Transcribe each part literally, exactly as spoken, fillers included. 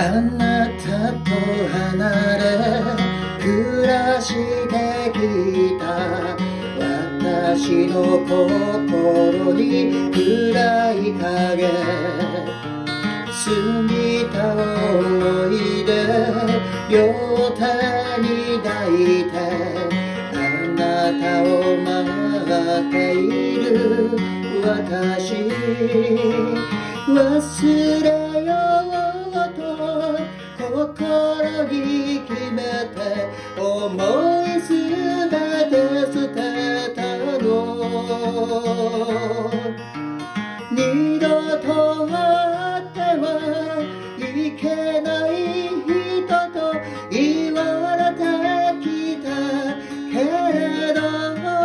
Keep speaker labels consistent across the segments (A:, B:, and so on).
A: あなたと離れ暮らしてきた私の心に暗い影過ぎた思い出両手に抱いてあなたを待っている私忘れようと心に決めて思いすべて捨てたの二度と会ってはいけない人と言われてきたけれど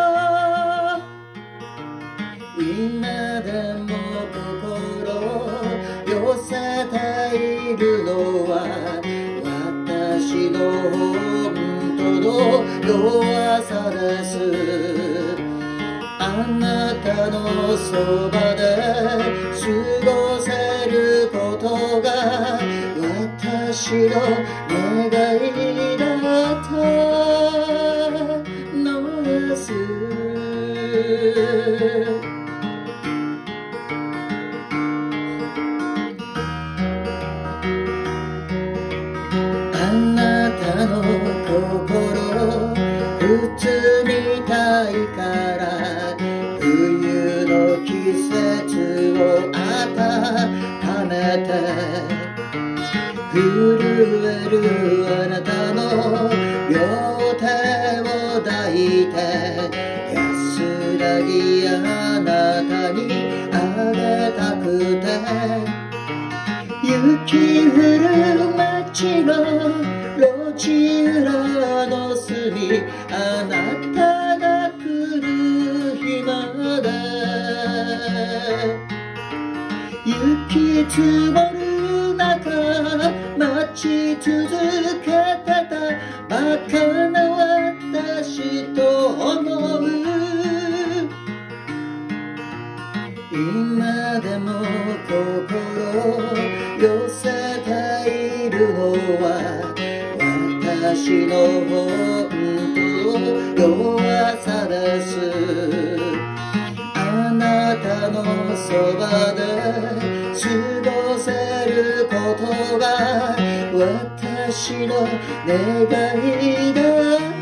A: 今でも心寄せているのは私の本当の弱さですあなたのそばで過ごせることが私の願いだったのですあなたの心普通みたいから冬の季節を温めて震えるあなたの両手を抱いて安らぎあなたにあげたくて雪降る街の路地裏の隅あなたが来る日まで雪積もる中待ち続けてたバカな私と思う今でも心寄せているのは私の本当の弱さですあなたのそばで過ごせることが私の願いだ